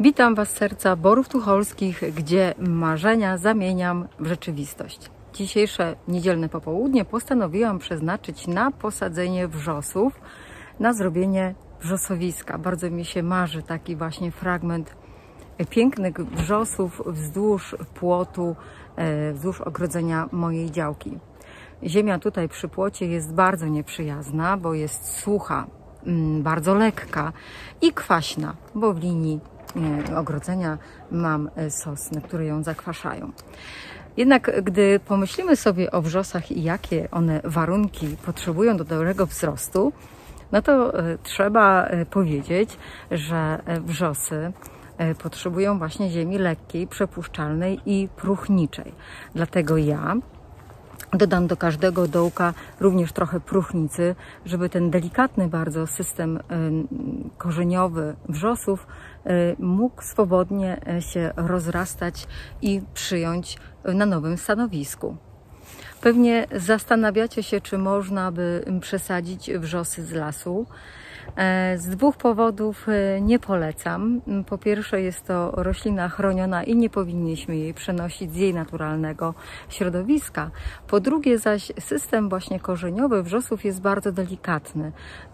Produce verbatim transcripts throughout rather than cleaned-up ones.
Witam Was z serca Borów Tucholskich, gdzie marzenia zamieniam w rzeczywistość. Dzisiejsze niedzielne popołudnie postanowiłam przeznaczyć na posadzenie wrzosów, na zrobienie wrzosowiska. Bardzo mi się marzy taki właśnie fragment pięknych wrzosów wzdłuż płotu, wzdłuż ogrodzenia mojej działki. Ziemia tutaj przy płocie jest bardzo nieprzyjazna, bo jest sucha, bardzo lekka i kwaśna, bo w linii ogrodzenia mam sosny, które ją zakwaszają. Jednak gdy pomyślimy sobie o wrzosach i jakie one warunki potrzebują do dobrego wzrostu, no to trzeba powiedzieć, że wrzosy potrzebują właśnie ziemi lekkiej, przepuszczalnej i próchniczej. Dlatego ja dodam do każdego dołka również trochę próchnicy, żeby ten delikatny bardzo system korzeniowy wrzosów mógł swobodnie się rozrastać i przyjąć na nowym stanowisku. Pewnie zastanawiacie się, czy można by przesadzić wrzosy z lasu. Z dwóch powodów nie polecam. Po pierwsze, jest to roślina chroniona i nie powinniśmy jej przenosić z jej naturalnego środowiska. Po drugie zaś, system właśnie korzeniowy wrzosów jest bardzo delikatny.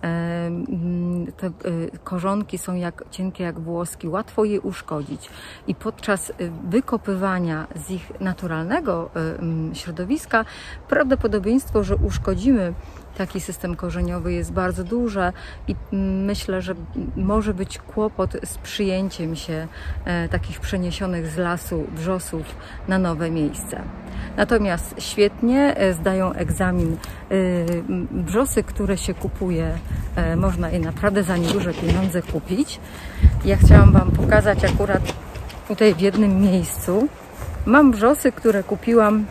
Te korzonki są jak cienkie jak włoski, łatwo je uszkodzić i podczas wykopywania z ich naturalnego środowiska prawdopodobieństwo, że uszkodzimy taki system korzeniowy jest bardzo duże i myślę, że może być kłopot z przyjęciem się e, takich przeniesionych z lasu wrzosów na nowe miejsce. Natomiast świetnie e, zdają egzamin e, wrzosy, które się kupuje, e, można je naprawdę za nieduże pieniądze kupić. Ja chciałam Wam pokazać akurat tutaj w jednym miejscu. Mam wrzosy, które kupiłam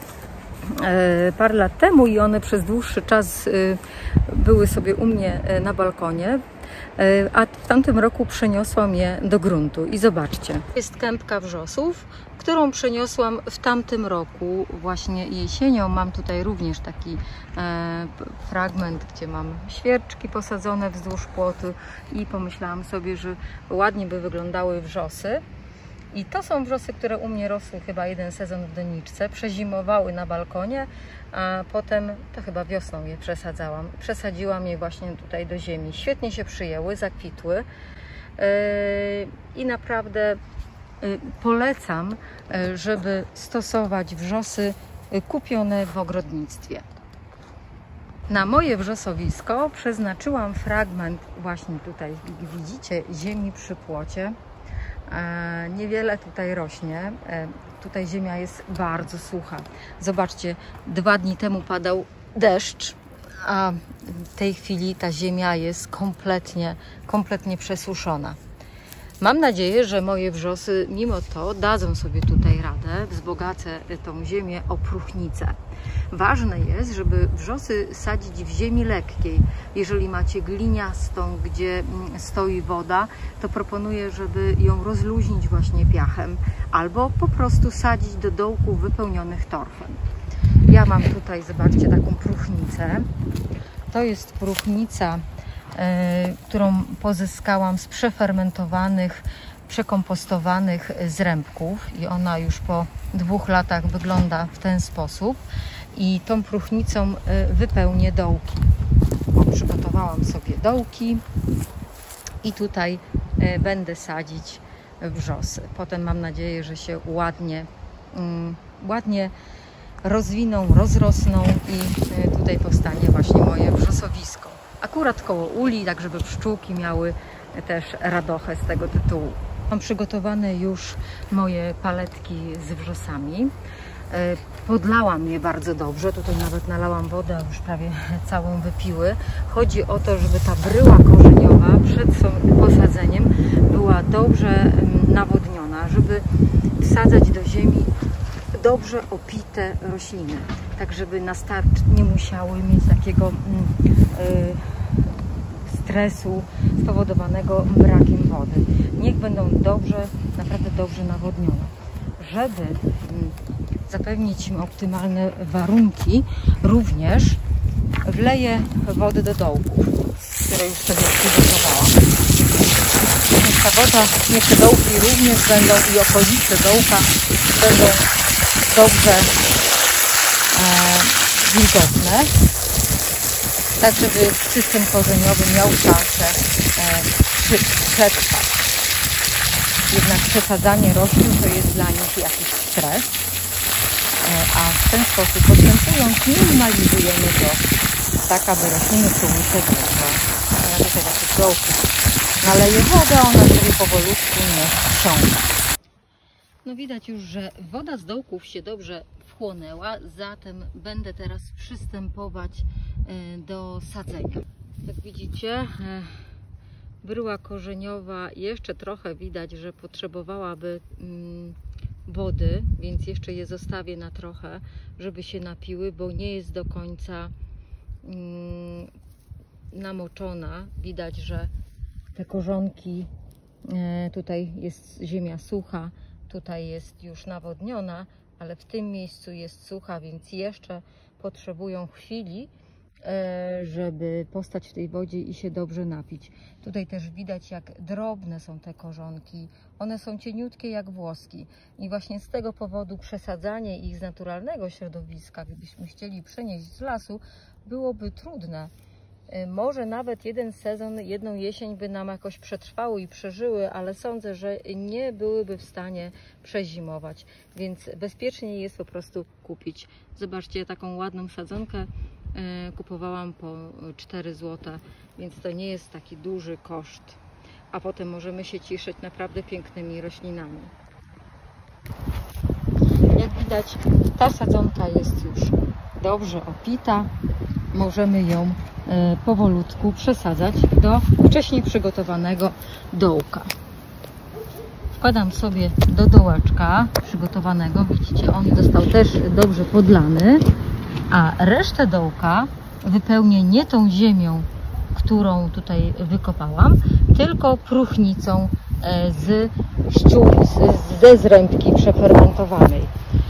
parę lat temu i one przez dłuższy czas były sobie u mnie na balkonie, a w tamtym roku przeniosłam je do gruntu i zobaczcie. Jest kępka wrzosów, którą przeniosłam w tamtym roku właśnie jesienią. Mam tutaj również taki fragment, gdzie mam świerczki posadzone wzdłuż płotu i pomyślałam sobie, że ładnie by wyglądały wrzosy. I to są wrzosy, które u mnie rosły chyba jeden sezon w doniczce, przezimowały na balkonie, a potem, to chyba wiosną je przesadzałam, przesadziłam je właśnie tutaj do ziemi. Świetnie się przyjęły, zakwitły yy, i naprawdę yy, polecam, yy, żeby stosować wrzosy yy, kupione w ogrodnictwie. Na moje wrzosowisko przeznaczyłam fragment właśnie tutaj, jak widzicie, ziemi przy płocie. Niewiele tutaj rośnie. Tutaj ziemia jest bardzo sucha. Zobaczcie, dwa dni temu padał deszcz, a w tej chwili ta ziemia jest kompletnie, kompletnie przesuszona. Mam nadzieję, że moje wrzosy mimo to dadzą sobie tutaj radę, wzbogacę tą ziemię o próchnicę. Ważne jest, żeby wrzosy sadzić w ziemi lekkiej. Jeżeli macie gliniastą, gdzie stoi woda, to proponuję, żeby ją rozluźnić właśnie piachem albo po prostu sadzić do dołków wypełnionych torfem. Ja mam tutaj, zobaczcie, taką próchnicę. To jest próchnica, yy, którą pozyskałam z przefermentowanych, przekompostowanych zrębków i ona już po dwóch latach wygląda w ten sposób. I tą próchnicą wypełnię dołki. O, przygotowałam sobie dołki i tutaj będę sadzić wrzosy. Potem mam nadzieję, że się ładnie, ładnie rozwiną, rozrosną i tutaj powstanie właśnie moje wrzosowisko. Akurat koło uli, tak żeby pszczółki miały też radochę z tego tytułu. Mam przygotowane już moje paletki z wrzosami. Podlałam je bardzo dobrze, tutaj nawet nalałam wodę, a już prawie całą wypiły. Chodzi o to, żeby ta bryła korzeniowa przed posadzeniem była dobrze nawodniona, żeby wsadzać do ziemi dobrze opite rośliny, tak żeby na start nie musiały mieć takiego yy, stresu spowodowanego brakiem wody. Niech będą dobrze, naprawdę dobrze nawodnione. Żeby zapewnić im optymalne warunki, również wleję wody do dołków, które już sobie przygotowałam. ta woda, niech te dołki również będą i okolice dołka będą dobrze e, wilgotne, tak żeby system korzeniowy miał szansę e, przetrwać. Jednak przesadzanie roślin to jest dla nich jakiś stres, e, a w ten sposób postępując minimalizujemy to, tak aby rośliny czuły się dobrze. Ja tutaj do tych dołków naleję wodę, ona sobie powolutku nie ściąga. No widać już, że woda z dołków się dobrze wchłonęła, zatem będę teraz przystępować do sadzenia. Jak widzicie, bryła korzeniowa jeszcze trochę widać, że potrzebowałaby wody, więc jeszcze je zostawię na trochę, żeby się napiły, bo nie jest do końca namoczona. Widać, że te korzonki, tutaj jest ziemia sucha, tutaj jest już nawodniona, ale w tym miejscu jest sucha, więc jeszcze potrzebują chwili, żeby postać w tej wodzie i się dobrze napić. Tutaj też widać, jak drobne są te korzonki. One są cieniutkie jak włoski i właśnie z tego powodu przesadzanie ich z naturalnego środowiska, gdybyśmy chcieli przenieść z lasu, byłoby trudne. Może nawet jeden sezon, jedną jesień by nam jakoś przetrwały i przeżyły, ale sądzę, że nie byłyby w stanie przezimować, więc bezpieczniej jest po prostu kupić. Zobaczcie, taką ładną sadzonkę kupowałam po cztery złote, więc to nie jest taki duży koszt, a potem możemy się cieszyć naprawdę pięknymi roślinami. Jak widać, ta sadzonka jest już dobrze opita. Możemy ją powolutku przesadzać do wcześniej przygotowanego dołka. Wkładam sobie do dołeczka przygotowanego, widzicie, on został też dobrze podlany, a resztę dołka wypełnię nie tą ziemią, którą tutaj wykopałam, tylko próchnicą z ściół, ze zrębki przefermentowanej.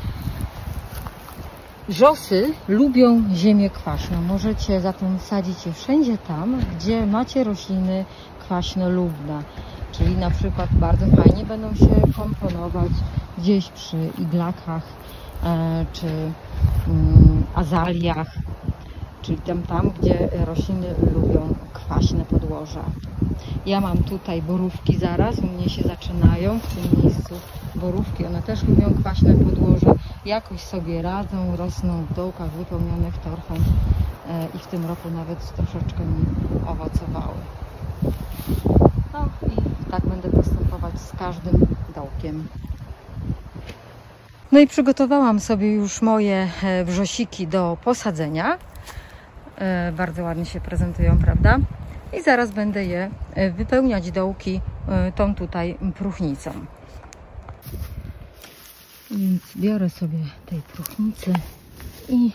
Wrzosy lubią ziemię kwaśną. Możecie zatem sadzić je wszędzie tam, gdzie macie rośliny kwaśnolubne. Czyli na przykład bardzo fajnie będą się komponować gdzieś przy iglakach e, czy mm, azaliach, czyli tam, tam, gdzie rośliny lubią kwaśne podłoża. Ja mam tutaj borówki zaraz, u mnie się zaczynają w tym miejscu borówki, one też lubią kwaśne podłoże, jakoś sobie radzą, rosną w dołkach wypełnionych torfem e, i w tym roku nawet troszeczkę mi owocowały. No i tak będę postępować z każdym dołkiem. No i przygotowałam sobie już moje wrzosiki do posadzenia. E, bardzo ładnie się prezentują, prawda? I zaraz będę je wypełniać dołki tą tutaj próchnicą. Więc biorę sobie tej próchnicy i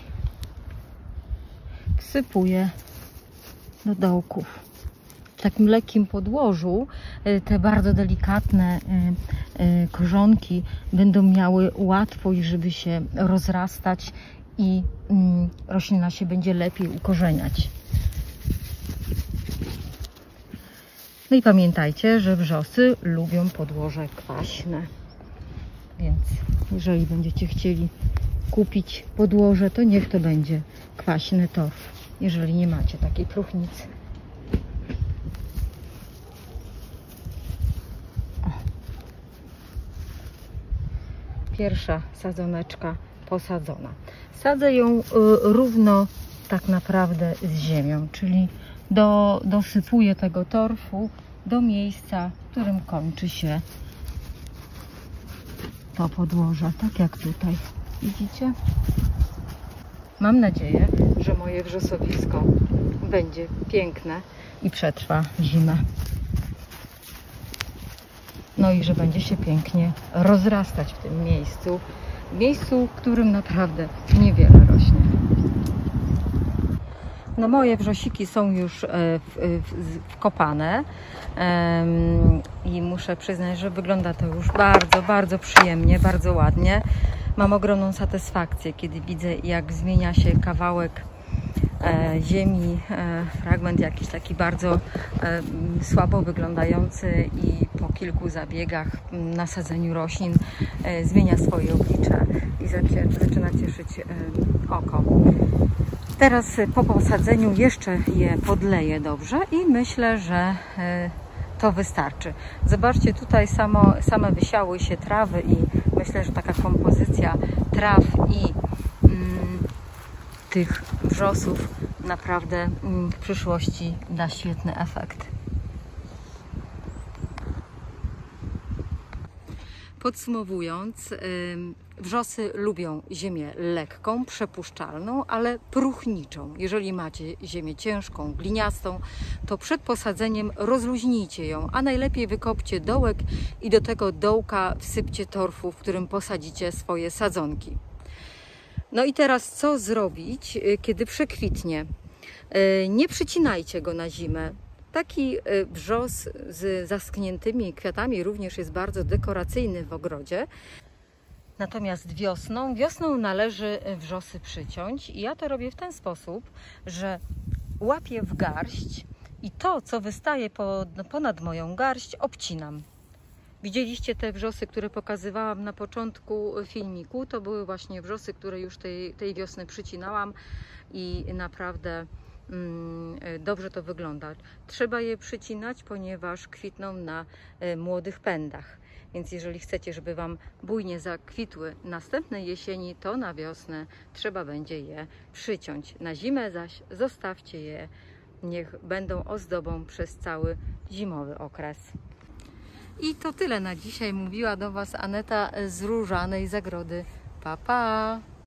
wsypuję do dołków. W takim lekkim podłożu te bardzo delikatne korzonki będą miały łatwość, żeby się rozrastać i roślina się będzie lepiej ukorzeniać. No i pamiętajcie, że wrzosy lubią podłoże kwaśne. Więc jeżeli będziecie chcieli kupić podłoże, to niech to będzie kwaśny torf, jeżeli nie macie takiej próchnicy. O. Pierwsza sadzoneczka posadzona. Sadzę ją y, równo tak naprawdę z ziemią, czyli do, dosypuję tego torfu do miejsca, w którym kończy się to podłoże, tak jak tutaj. Widzicie? Mam nadzieję, że moje wrzosowisko będzie piękne i przetrwa zimę. No i że będzie się pięknie rozrastać w tym miejscu, w miejscu, w którym naprawdę niewiele rośnie. No moje wrzosiki są już wkopane i muszę przyznać, że wygląda to już bardzo, bardzo przyjemnie, bardzo ładnie. Mam ogromną satysfakcję, kiedy widzę, jak zmienia się kawałek ziemi, fragment jakiś taki bardzo słabo wyglądający i po kilku zabiegach, nasadzeniu roślin zmienia swoje oblicze i zaczyna cieszyć oko. Teraz po posadzeniu jeszcze je podleję dobrze i myślę, że to wystarczy. Zobaczcie, tutaj samo, same wysiały się trawy i myślę, że taka kompozycja traw i mm, tych wrzosów naprawdę mm, w przyszłości da świetny efekt. Podsumowując, wrzosy lubią ziemię lekką, przepuszczalną, ale próchniczą. Jeżeli macie ziemię ciężką, gliniastą, to przed posadzeniem rozluźnijcie ją, a najlepiej wykopcie dołek i do tego dołka wsypcie torfu, w którym posadzicie swoje sadzonki. No i teraz co zrobić, kiedy przekwitnie? Nie przycinajcie go na zimę. Taki wrzos z zaschniętymi kwiatami również jest bardzo dekoracyjny w ogrodzie. Natomiast wiosną, wiosną należy wrzosy przyciąć i ja to robię w ten sposób, że łapię w garść i to, co wystaje ponad moją garść, obcinam. Widzieliście te wrzosy, które pokazywałam na początku filmiku? To były właśnie wrzosy, które już tej, tej wiosny przycinałam i naprawdę dobrze to wygląda. Trzeba je przycinać, ponieważ kwitną na młodych pędach. Więc jeżeli chcecie, żeby Wam bujnie zakwitły następnej jesieni, to na wiosnę trzeba będzie je przyciąć. Na zimę zaś zostawcie je, niech będą ozdobą przez cały zimowy okres. I to tyle na dzisiaj. Mówiła do Was Aneta z Różanej Zagrody. Pa, pa!